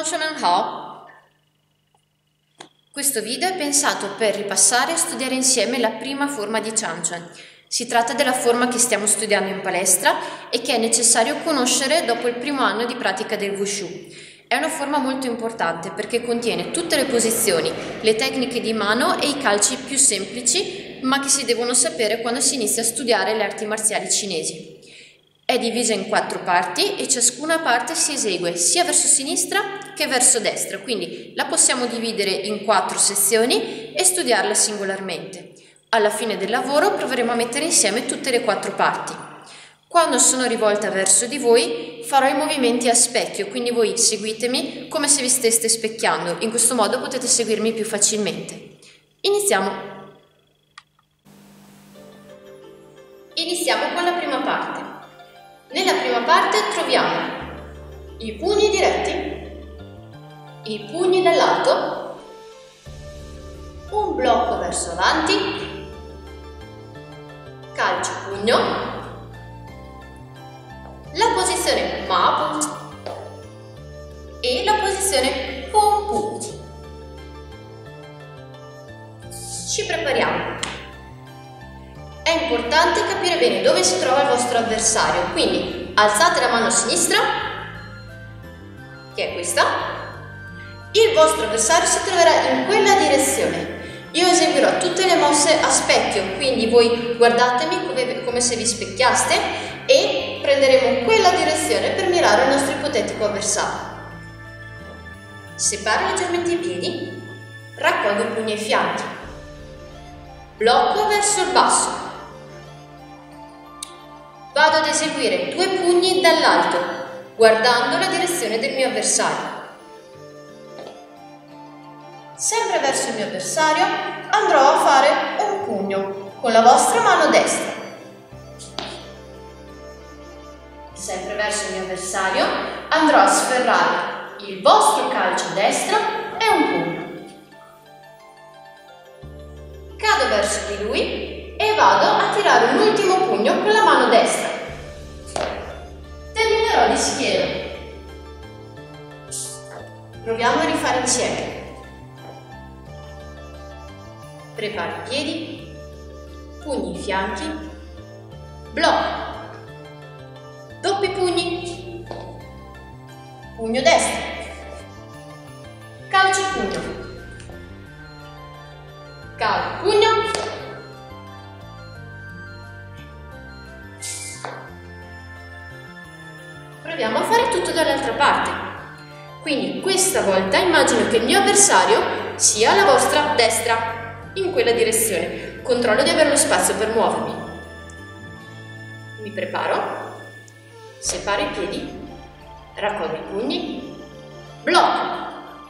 Hao. Questo video è pensato per ripassare e studiare insieme la prima forma di Changchuan. Si tratta della forma che stiamo studiando in palestra e che è necessario conoscere dopo il primo anno di pratica del Wushu. È una forma molto importante perché contiene tutte le posizioni, le tecniche di mano e i calci più semplici, ma che si devono sapere quando si inizia a studiare le arti marziali cinesi. È divisa in 4 parti e ciascuna parte si esegue sia verso sinistra che verso destra, quindi la possiamo dividere in 4 sezioni e studiarla singolarmente. Alla fine del lavoro proveremo a mettere insieme tutte le 4 parti. Quando sono rivolta verso di voi farò i movimenti a specchio, quindi voi seguitemi come se vi steste specchiando, in questo modo potete seguirmi più facilmente. Iniziamo con la prima parte. Nella prima parte troviamo i pugni diretti, i pugni dall'alto, un blocco verso avanti, calcio pugno, la posizione Ma Pu e la posizione Pum Pu. Ci prepariamo. È importante capire bene dove si trova il vostro avversario, quindi alzate la mano sinistra, che è questa, il vostro avversario si troverà in quella direzione. Io eseguirò tutte le mosse a specchio, quindi voi guardatemi come se vi specchiaste e prenderemo quella direzione per mirare il nostro ipotetico avversario. Separo leggermente i piedi, raccolgo i pugni ai fianchi, blocco verso il basso. Vado ad eseguire 2 pugni dall'alto, guardando la direzione del mio avversario. Sempre verso il mio avversario andrò a fare un pugno con la vostra mano destra. Sempre verso il mio avversario andrò a sferrare il vostro calcio destro e un pugno. Cado verso di lui e vado a tirare un ultimo pugno con la mano destra. Terminerò di schiena. Proviamo a rifare insieme. Preparo i piedi, pugni ai fianchi, blocco, doppi pugni, pugno destro, calcio pugno, calo pugno, proviamo a fare tutto dall'altra parte. Quindi questa volta immagino che il mio avversario sia alla vostra destra, in quella direzione. Controllo di avere lo spazio per muovermi. Mi preparo, separo i piedi, raccolgo i pugni, blocco,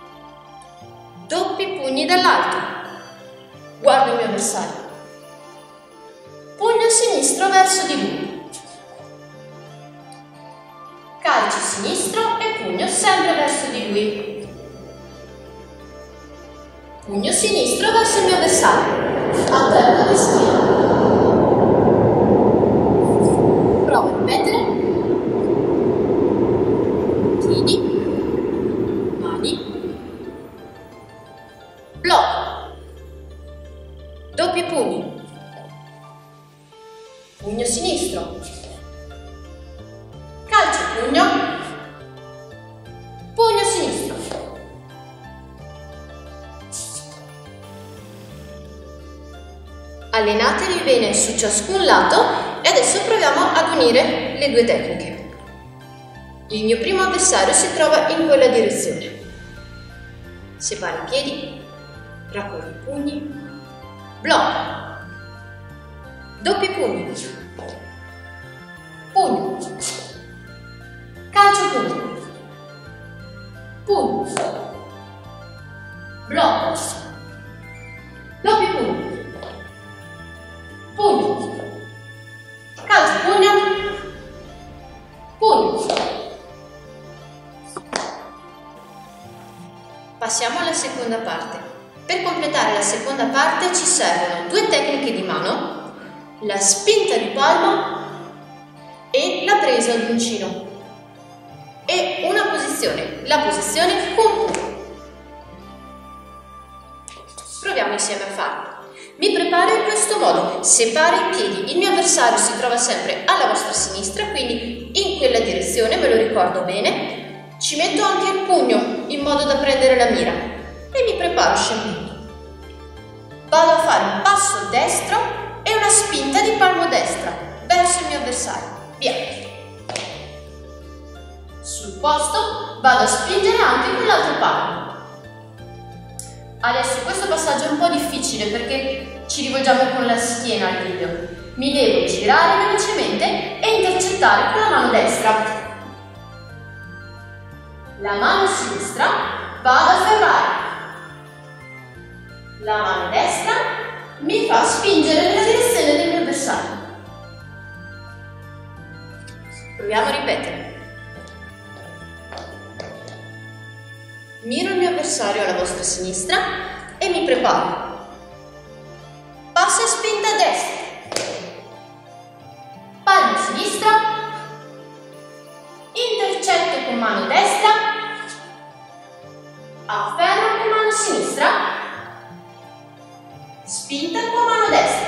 doppi pugni dall'alto, guardo il mio avversario, pugno sinistro verso di lui, calcio sinistro e pugno sempre verso di lui. Pugno sinistro verso il mio avversario. Alterno di schiena. Provo a ripetere. Piedi. Mani. Blocco. Doppi pugni. Pugno sinistro. Calcio pugno. Pugno sinistro. Allenatevi bene su ciascun lato e adesso proviamo ad unire le 2 tecniche. Il mio primo avversario si trova in quella direzione. Separo i piedi, raccolgo i pugni, blocco, doppi pugni, pugno, calcio pugno, pugno, blocco, doppi pugni, pugno, calcio pugno, pugno. Passiamo alla seconda parte. Per completare la seconda parte ci servono 2 tecniche di mano, la spinta di palmo e la presa ad uncino. E una posizione, la posizione Kung Fu. Proviamo insieme a farlo. Mi preparo in questo modo, separo i piedi, il mio avversario si trova sempre alla vostra sinistra, quindi in quella direzione, me lo ricordo bene. Ci metto anche il pugno in modo da prendere la mira e mi preparo scendendo. Vado a fare un passo destro e una spinta di palmo destra verso il mio avversario. Via. Sul posto vado a spingere anche con l'altro palmo. Adesso questo passaggio è un po' difficile perché ci rivolgiamo con la schiena al video. Mi devo girare velocemente e intercettare con la mano destra. La mano sinistra vado a ferrare. La mano destra mi fa spingere nella direzione del mio avversario. Proviamo a ripetere. Miro il mio avversario alla vostra sinistra e mi preparo. Passo e spinta a destra. Palma sinistra. Intercetto con mano destra. Afferro con mano sinistra. Spinta con mano destra.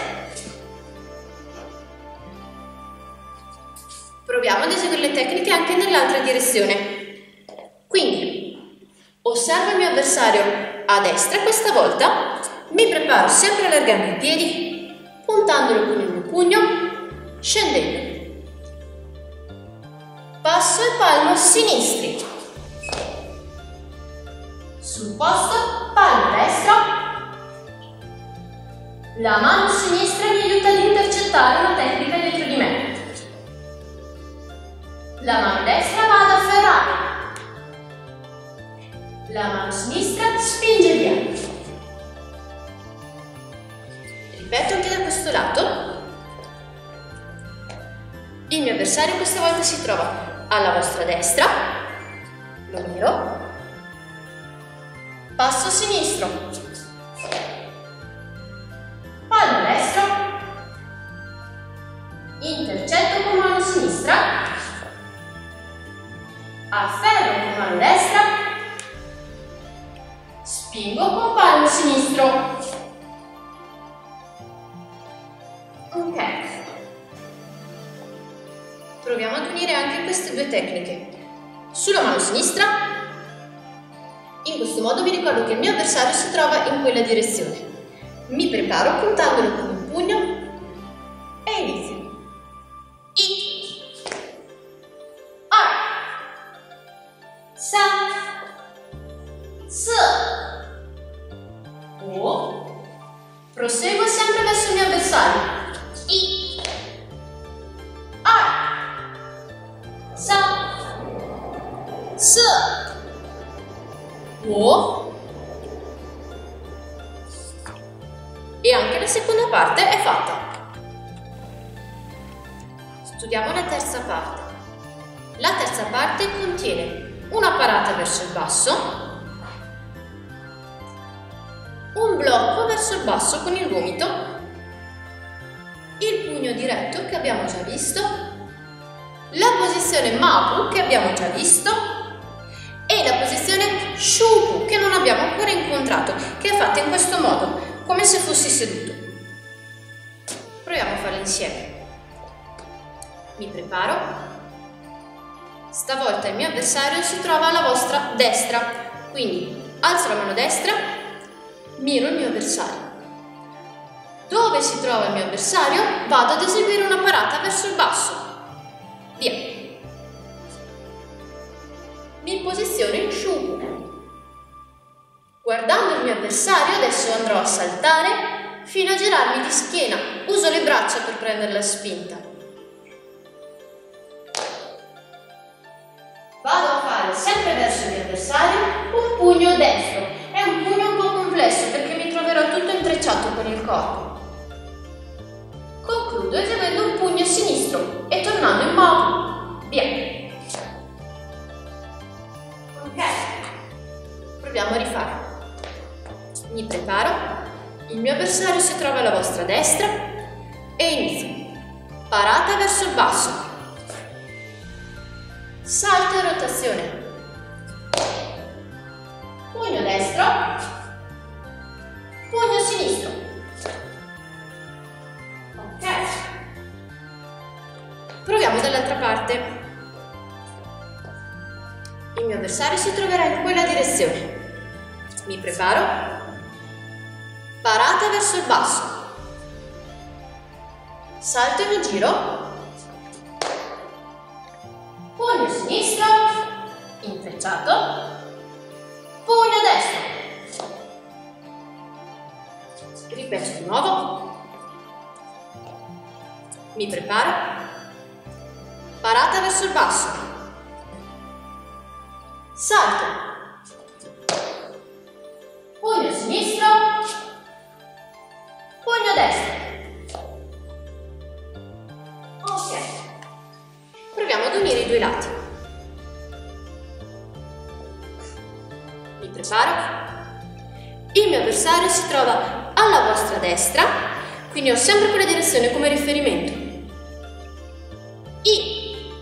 Proviamo ad eseguire le tecniche anche nell'altra direzione. Quindi osservo il mio avversario a destra e questa volta mi preparo sempre allargando i piedi, puntandolo con il mio pugno, scendendo. Passo e palmo sinistri. Sul posto, palmo destro. La mano sinistra mi aiuta ad intercettare una tecnica dietro di me. La mano destra va ad afferrare. La mano sinistra spinge via. Ripeto anche da questo lato. Il mio avversario questa volta si trova alla vostra destra. Lo miro. Passo sinistro. Palmo destro. Intercetto con mano sinistra. Afferro con mano destra. Spingo con palmo sinistro. Ok. Proviamo ad unire anche queste due tecniche. Sulla mano sinistra, in questo modo vi ricordo che il mio avversario si trova in quella direzione. Mi preparo puntandolo con un pugno e inizio. I, A, Sa, S, O. Proseguo sempre verso il mio avversario. I, A, Sa, S, O. E anche la seconda parte è fatta. Studiamo la terza parte. La terza parte contiene una parata verso il basso, un blocco verso il basso con il gomito, il pugno diretto che abbiamo già visto, la posizione Mapu che abbiamo già visto e la posizione Shupu che non abbiamo ancora incontrato, che è fatta in questo modo, come se fossi seduto. Proviamo a farlo insieme. Mi preparo. Stavolta il mio avversario si trova alla vostra destra, quindi alzo la mano destra, miro il mio avversario. Dove si trova il mio avversario vado ad eseguire una parata verso il basso. Via. Mi posiziono in Shupu. Guardando il mio avversario adesso andrò a saltare fino a girarmi di schiena. Uso le braccia per prendere la spinta. Vado a fare sempre verso il mio avversario un pugno destro. È un pugno un po' complesso perché mi troverò tutto intrecciato con il corpo. Concludo eseguendo un pugno sinistro e tornando in moto. Via. Ok. Proviamo a rifarlo. Mi preparo. Il mio avversario si trova alla vostra destra e inizio. Parata verso il basso. Salto e rotazione. pugno destro, pugno sinistro. Ok. Proviamo dall'altra parte. Il mio avversario si troverà in quella direzione. Mi preparo. Parata verso il basso. Salto e mi giro. Pugno sinistro, intrecciato. Pugno destro. Ripeto di nuovo. Mi preparo. Parata verso il basso. Salto, pugno sinistro, pugno destro. Ok, proviamo ad unire i due lati. Mi preparo. Il mio avversario si trova alla vostra destra, quindi ho sempre quella direzione come riferimento. I,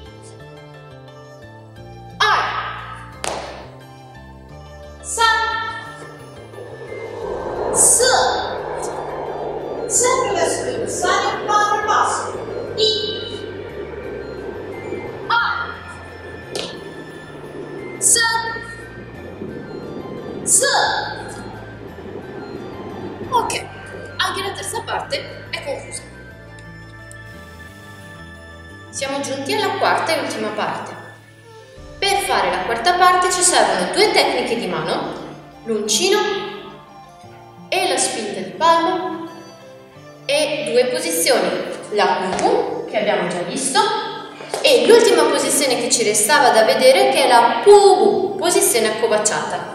sempre verso l'avversario, vado al basso. I, A, S, S. Ok, anche la terza parte è conclusa. Siamo giunti alla quarta e ultima parte. Per fare la quarta parte ci servono due tecniche di mano, l'uncino e la spinta di palmo, e due posizioni, la pum pum che abbiamo già visto e l'ultima posizione che ci restava da vedere che è la pu, posizione accovacciata.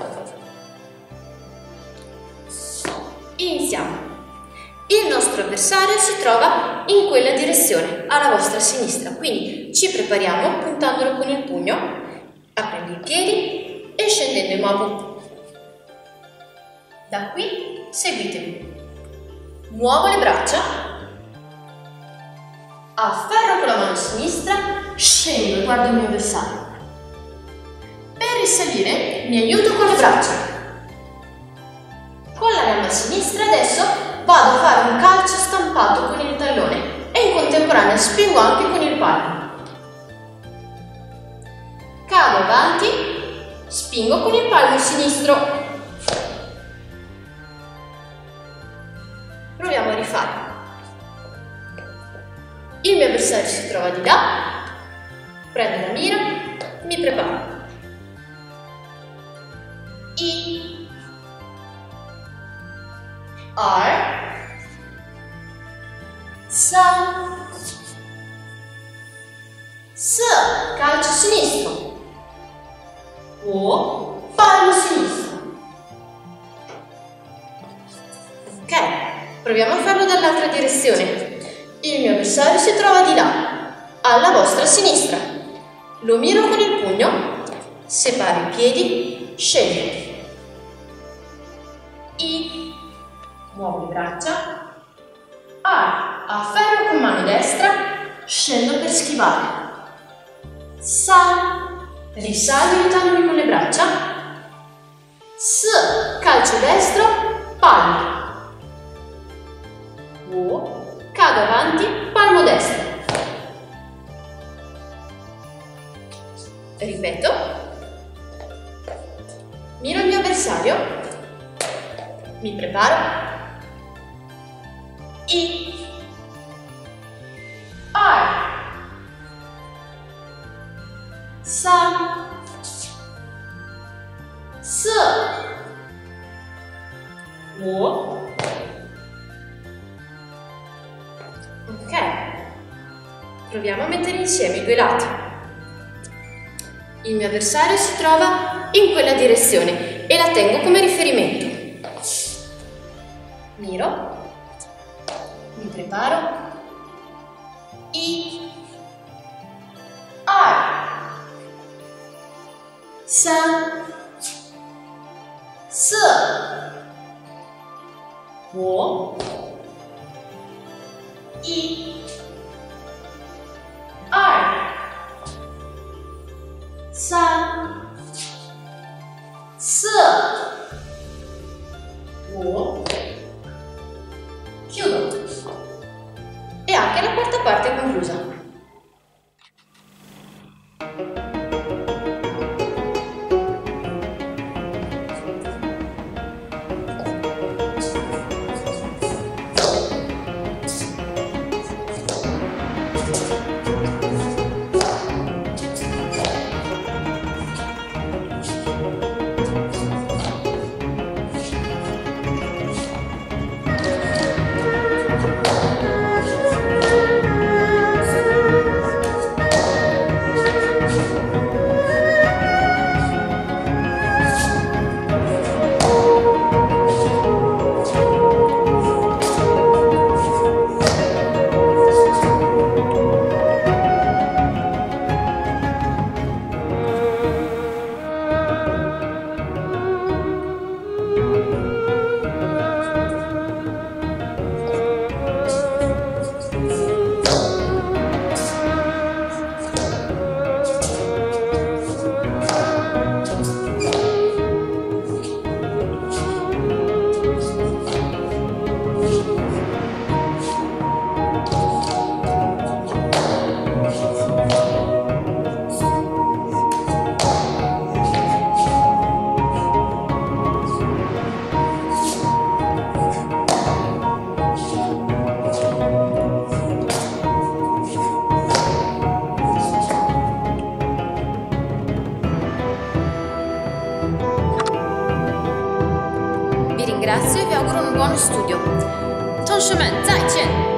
Iniziamo. Il nostro avversario si trova in quella direzione, alla vostra sinistra, quindi ci prepariamo puntandolo con il pugno, aprendo i piedi e scendendo in mabu. Da qui seguitemi. Muovo le braccia, afferro con la mano sinistra, scendo e guardo il mio avversario. Per risalire mi aiuto con le braccia. Con la gamba sinistra adesso vado a fare un calcio stampato con il tallone e in contemporanea spingo anche con il palmo. Cado avanti, spingo con il palmo sinistro. Proviamo a rifare. Il mio avversario si trova di là, prendo la mira, mi preparo. I, R, Sa, S, calcio sinistro, O, palmo sinistro. Ok. Proviamo a farlo dall'altra direzione. Il mio avversario si trova di là, alla vostra sinistra. Lo miro con il pugno, separo i piedi, scendo. I, muovo le braccia. A, afferro con mano destra, scendo per schivare. Sa, risalgo aiutandomi con le braccia. S, calcio destro, palmo. O, cado avanti, palmo destro. Ripeto. Miro il mio avversario. Mi preparo. I, R, Sa, S, O. Ok, proviamo a mettere insieme i due lati. Il mio avversario si trova in quella direzione e la tengo come riferimento. Miro, mi preparo. I, R, Sa, S, O. I, R, Sa, S, parte conclusa. Vi ringrazio e vi auguro un buon studio. 同学们，再见。